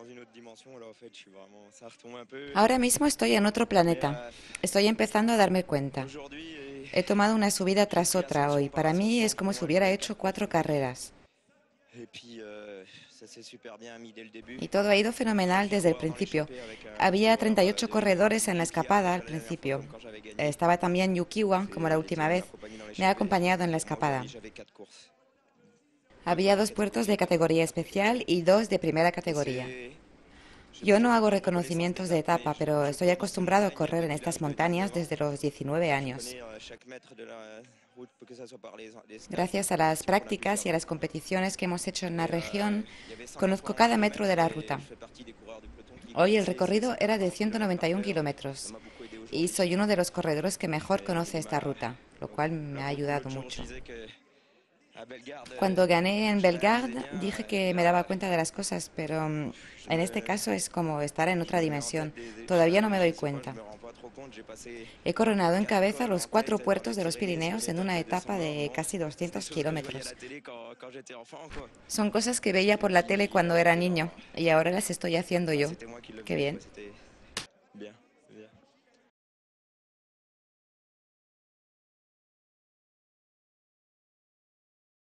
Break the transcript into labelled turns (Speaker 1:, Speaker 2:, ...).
Speaker 1: Ahora mismo estoy en otro planeta. Estoy empezando a darme cuenta. He tomado una subida tras otra hoy. Para mí es como si hubiera hecho 4 carreras. Y todo ha ido fenomenal desde el principio. Había 38 corredores en la escapada al principio. Estaba también Yukiwa, como la última vez. Me ha acompañado en la escapada. Había 2 puertos de categoría especial y 2 de primera categoría. Yo no hago reconocimientos de etapa, pero estoy acostumbrado a correr en estas montañas desde los 19 años. Gracias a las prácticas y a las competiciones que hemos hecho en la región, conozco cada metro de la ruta. Hoy el recorrido era de 191 kilómetros y soy uno de los corredores que mejor conoce esta ruta, lo cual me ha ayudado mucho. Cuando gané en Bellegarde dije que me daba cuenta de las cosas, pero en este caso es como estar en otra dimensión. Todavía no me doy cuenta. He coronado en cabeza los 4 puertos de los Pirineos en una etapa de casi 200 kilómetros. Son cosas que veía por la tele cuando era niño y ahora las estoy haciendo yo. Qué bien.